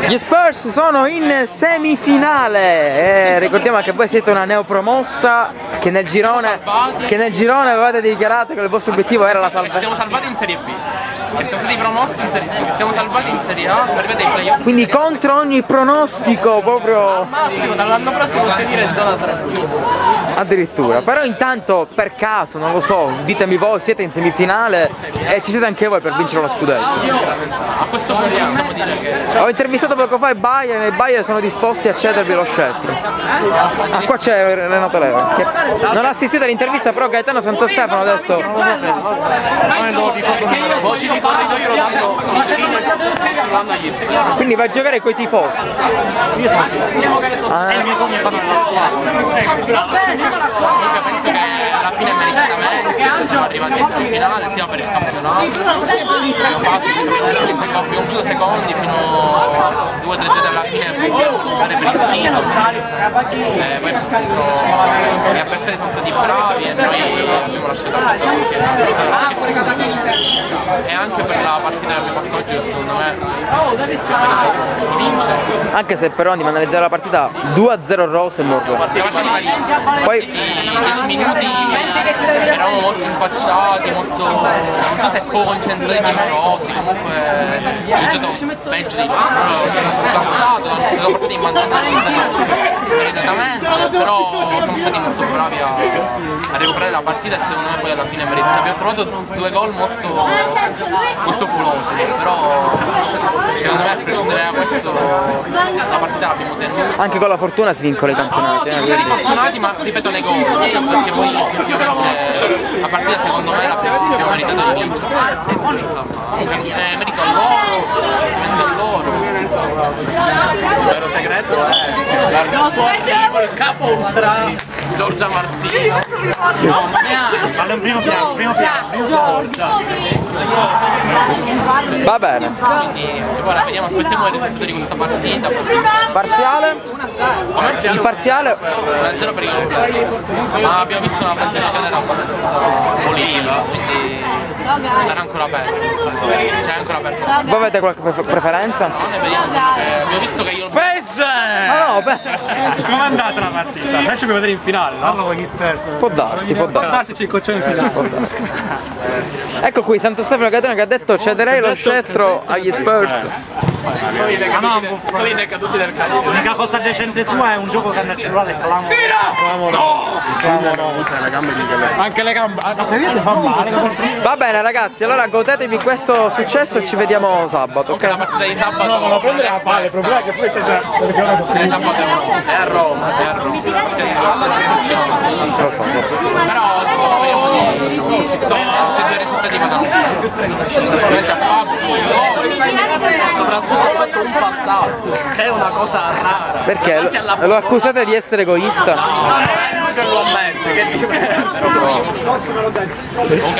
Gli Spurs sono in semifinale e ricordiamo che voi siete una neopromossa che nel girone avevate dichiarato che il vostro obiettivo era la salvezza. Siamo salvati in Serie B. E siamo stati promossi in Serie B, siamo salvati in Serie A, siamo arrivati ai playoff. Quindi contro ogni pronostico proprio. Al massimo, dall'anno prossimo possiamo dire zona 3. Addirittura, però intanto per caso, non lo so, ditemi voi, siete in semifinale e ci siete anche voi per vincere lo scudetto. A questo punto possiamo dire che. Ho intervistato poco fa i Bayern e i Bayern sono disposti a cedervi lo scettro. Ah, qua c'è Renato Leva. Che non ha assistito all'intervista, però Gaetano Santostefano ha detto. Perché io voci di corridoio lo danno l'anno agli Spurs. Quindi va a giocare coi tifosi. Io sono il mio sogno è fare la squadra. Comunque penso che alla fine meritatamente siamo arrivati in semifinale sia per il campionato, abbiamo fatto concluso secondi fino a 2 o 3 giorni alla fine per il titolo, poi gli avversari sono stati bravi e noi abbiamo lasciato passare e anche per la partita che abbiamo fatto oggi secondo me di vincere. Anche se però andiamo a analizzare la partita 2-0 Rosenborg. Siamo partiti malissimo. Poi 10 minuti eravamo molto impacciati, molto. Non so se poco concentrati timorosi, comunque ho giocato peggio dei altri, però ci sono passato, hanno iniziato la partita in vantaggio meritatamente, però siamo stati molto bravi a recuperare la partita e secondo me poi alla fine abbiamo trovato 2 gol molto pulosi, però secondo me a prescindere da questo la partita l'abbiamo tenuta. Anche con la fortuna si vincono i campionati. Siamo stati fortunati ma ripeto nei gol, perché poi effettivamente la partita secondo me l'abbiamo meritato di vincere. Merito a loro. Il vero segreto è il suo arrivo, il capo ultra Giorgia Martini. No, ma primo piano. Va bene. Quindi ora vediamo, aspettiamo il risultato di questa partita. Parziale? Il parziale? 1-0 per i gol. Ma abbiamo visto una Francescana abbastanza pulita, quindi sarà ancora aperto. C'è ancora aperto. Voi avete qualche preferenza? No, ne vediamo abbiamo visto che io. Ma no, beh. Com'è andata la partita? Noi ci dobbiamo vedere in finale, no? Parlo con gli esperti. Può darsi. Può darsi ci incrociamo in finale. Ecco qui Santostefano Gaetano che ha detto cederei lo scettro agli Spurs. Sono i decaduti del Cagliari. L'unica cosa decente sua è un gioco che nel cellulare è clamoroso. Anche le gambe. Fa male. Va bene ragazzi, allora godetevi questo successo e ci vediamo sabato, ok? La partita di sabato. No, non prendere a palla, il problema è che poi di sabato è a Roma. Però speriamo di tutti e 2 risultati vadano. Sicuramente a Fabio, soprattutto ha fatto un passaggio, che è una cosa rara. Perché? Lo accusate di essere egoista? No, è lui che lo ammette, che è diverso. Comunque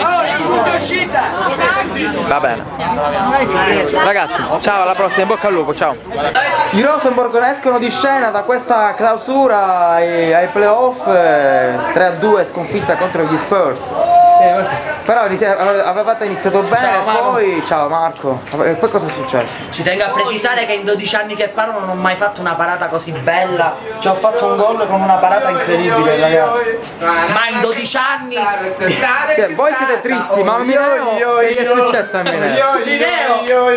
Va bene. Ragazzi, ciao, alla prossima, in bocca al lupo, ciao. I Rosenborg escono di scena da questa clausura ai playoff 3-2 sconfitta contro gli Spurs. Però avevate iniziato bene, poi ciao Marco, e poi cosa è successo? Ci tengo a precisare che in 12 anni che parlo non ho mai fatto una parata così bella. Ci ho fatto un gol con una parata incredibile, ragazzi. Ma in 12 anni. Voi siete tristi, ma Mineo che è successo a Mineo? Mineo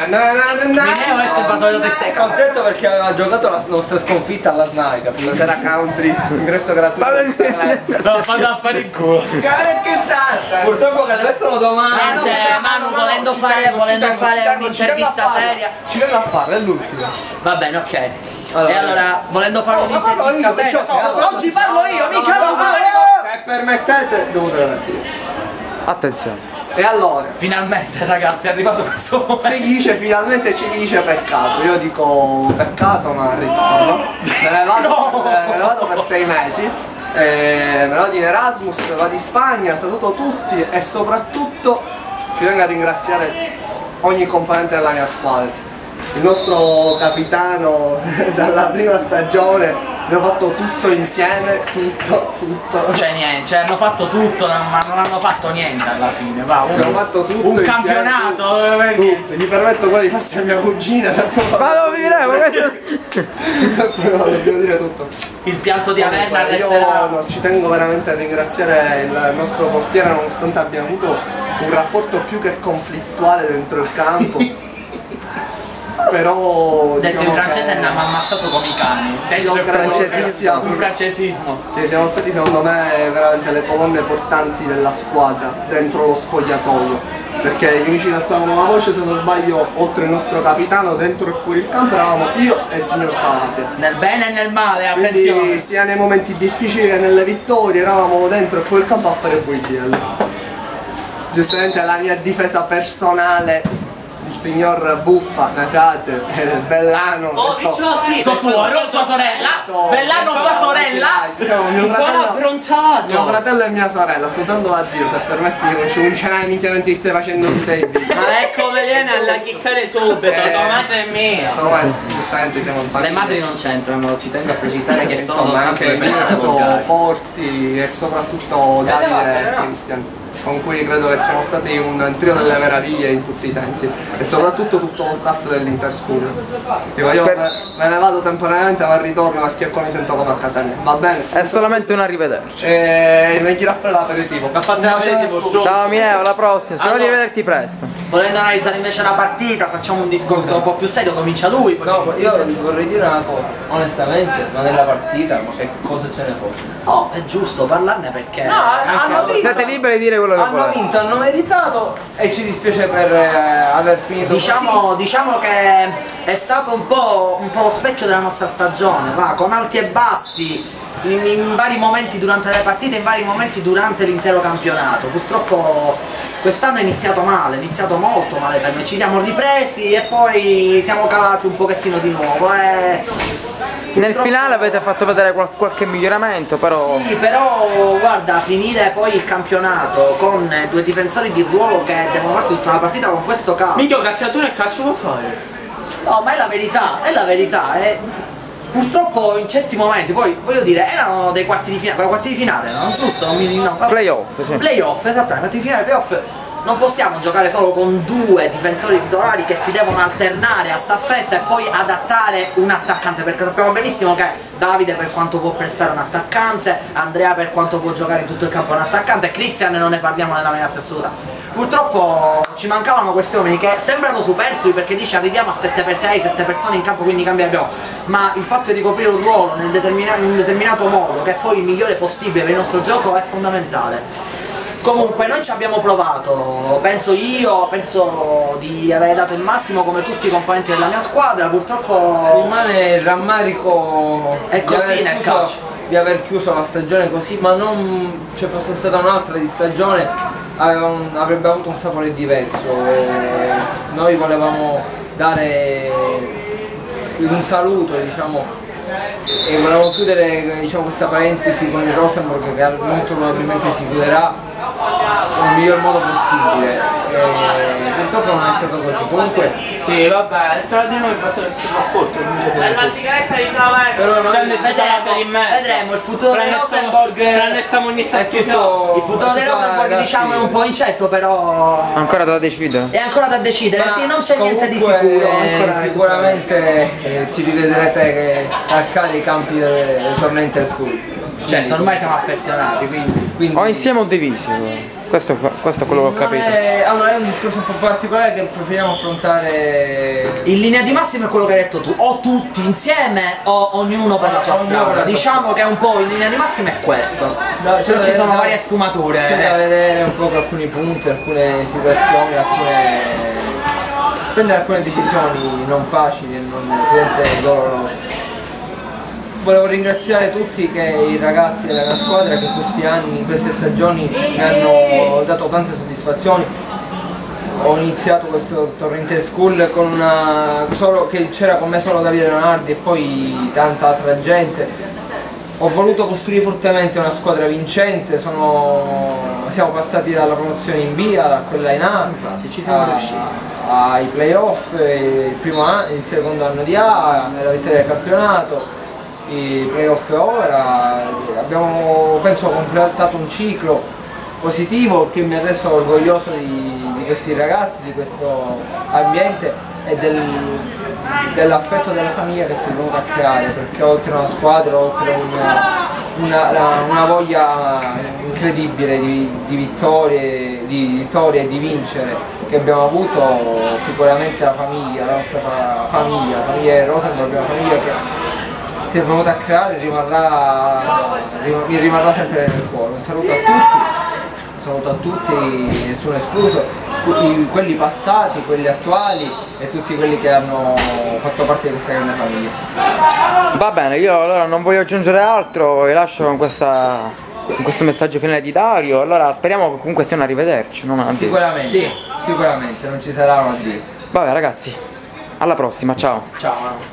è solito di sé. È contento perché aveva giocato la nostra sconfitta alla SNAI, capito? Sera country, ingresso gratuito. No, fate a fare il culo. Purtroppo che le mettono domani. Manu, volendo fare un'intervista seria. Ci vengo a fare, è l'ultimo. Va bene, ok. E allora, volendo fare un'intervista seria. Oggi parlo io, mica lo Se permettete, devo dire. Attenzione. E allora? Finalmente ragazzi è arrivato questo momento. Finalmente ci dice peccato. Io dico peccato ma ritorno. Me ne vado per 6 mesi. Me ne vado in Erasmus, vado in Spagna, saluto tutti e soprattutto ci tengo a ringraziare ogni componente della mia squadra. Il nostro capitano dalla prima stagione abbiamo fatto tutto insieme, tutto. Cioè niente, cioè hanno fatto tutto, ma non hanno fatto niente alla fine, va, Abbiamo fatto tutto un insieme, campionato, tutto. Gli permetto pure di farsi la mia cugina, sempre devo dire tutto. il piatto di Averna Io resterà. no, ci tengo veramente a ringraziare il nostro portiere, nonostante abbiamo avuto un rapporto più che conflittuale dentro il campo. Però Detto diciamo in francese che ne abbiamo ammazzato come i cani. io credo che sia Un francesismo. cioè, siamo stati secondo me veramente le colonne portanti della squadra dentro lo spogliatoio. Perché gli unici che alzavano la voce, se non sbaglio, oltre il nostro capitano, dentro e fuori il campo, eravamo io e il signor Salafia. Nel bene e nel male, Quindi attenzione. sia nei momenti difficili che nelle vittorie eravamo dentro e fuori il campo a fare VDL. Giustamente la mia difesa personale, il signor Buffa, Natate, Bellano. Oh, Picciotti! Sua suora, sua sorella! Bellano, sua sorella! Diciamo, mio fratello e mia sorella, sto dando l'addio, se permetti, io c'è un cenare minchiamente che stai facendo tutti i video. Ma ecco viene alla chiccare subito, tua madre è mia. Ormai, giustamente siamo in Le madri non c'entrano, ci tengo a precisare che sono insomma soltanto anche le persone molto volgari. forti e soprattutto Davide e Cristian, con cui credo che siamo stati un trio delle meraviglie in tutti i sensi, e soprattutto tutto lo staff dell'Interschool. Dico, io me ne vado temporaneamente ma ritorno perché qua mi sento come a casa mia, va bene? È solamente un arrivederci. E mi gira a fare l'aperitivo. Ciao Mieo, alla prossima, spero di rivederti presto. Volendo analizzare invece la partita, facciamo un discorso un po' più serio, comincia lui. Poi No, io vorrei dire una cosa, onestamente, ma nella partita, ma che cosa ce ne fosse? Oh, è giusto parlarne perché. No, hanno vinto, Siete liberi di dire quello che hanno volete. vinto, hanno meritato e ci dispiace per aver finito Diciamo che è stato un po' lo specchio della nostra stagione, va, con alti e bassi. In vari momenti durante le partite, in vari momenti durante l'intero campionato. Purtroppo quest'anno è iniziato male, è iniziato molto male per noi, ci siamo ripresi e poi siamo calati un pochettino di nuovo. Nel finale avete fatto vedere qualche miglioramento, però. Sì, però guarda, finire poi il campionato con due difensori di ruolo che devono farsi tutta la partita con questo calcio. Mica cazzatura e calcio può fare. No, ma è la verità, è la verità. Purtroppo in certi momenti, poi voglio dire, erano dei quarti di finale, quella quarti di finale, no? Giusto? Non mi. No, Playoff, sì. Playoff, esattamente, quarti di finale, playoff. Non possiamo giocare solo con due difensori titolari che si devono alternare a staffetta e poi adattare un attaccante, perché sappiamo benissimo che Davide per quanto può pressare un attaccante, Andrea per quanto può giocare in tutto il campo un attaccante, Cristian non ne parliamo nella maniera più assoluta. Purtroppo ci mancavano questi uomini che sembrano superflui perché dice arriviamo a 7x6, 7 persone in campo quindi cambieremo, ma il fatto di ricoprire un ruolo in un determinato modo che è poi il migliore possibile per il nostro gioco è fondamentale. Comunque noi ci abbiamo provato, penso di aver dato il massimo come tutti i componenti della mia squadra, purtroppo rimane il rammarico è così nel calcio. Di aver chiuso la stagione così, ma non ci fosse stata un'altra di stagione avrebbe avuto un sapore diverso. Noi volevamo dare un saluto, diciamo, e volevamo chiudere, diciamo, questa parentesi con il Rosenborg che molto probabilmente si chiuderà nel miglior modo possibile. Purtroppo non è stato così. Comunque Sì, vabbè, tra di noi basta che si rapporto. La sigaretta di Traverso. Vedremo il futuro del Rosenborg. Tranne stiamo iniziando a Il futuro del Rosenborg diciamo è un po' incerto, però Ancora da decidere. è ancora da decidere, sì, non c'è niente di sicuro. Sicuramente ci rivedrete calcare i campi del torneo Interschool. Certo, ormai siamo affezionati, quindi. O insieme o divisi. Questo è quello che ho capito. Allora è un discorso un po' particolare che preferiamo affrontare. In linea di massima è quello che hai detto tu, o tutti insieme o ognuno per la sua strada. Diciamo che un po' in linea di massima è questo. No, Però ci sono varie sfumature. C'è da vedere un po' alcuni punti, alcune situazioni, prendere alcune decisioni non facili e non sicuramente dolorose. Volevo ringraziare tutti i ragazzi della mia squadra che in questi anni, in queste stagioni mi hanno dato tante soddisfazioni. Ho iniziato questo torneo Interschool con che c'era con me solo Davide Leonardi e poi tanta altra gente. Ho voluto costruire fortemente una squadra vincente, siamo passati dalla promozione in B a quella in A. Infatti ci siamo riusciti. Ai playoff, il secondo anno di A, la vittoria del campionato. i playoff ora, abbiamo penso completato un ciclo positivo che mi ha reso orgoglioso di questi ragazzi, di questo ambiente e dell'affetto della famiglia che si è venuto a creare, perché oltre a una squadra, oltre una voglia incredibile di vittorie e di vincere che abbiamo avuto, sicuramente la famiglia, la nostra famiglia, la famiglia Rosenborg, una famiglia che si è venuta a creare mi rimarrà sempre nel cuore. Un saluto a tutti, nessuno escluso, quelli passati, quelli attuali e tutti quelli che hanno fatto parte di questa grande famiglia. Va bene, io allora non voglio aggiungere altro, vi lascio con questo messaggio finale di Dario. Allora speriamo che comunque sia un arrivederci, non un addio. Sicuramente, sì, sicuramente non ci sarà un addio. Vabbè ragazzi, alla prossima, ciao. Ciao.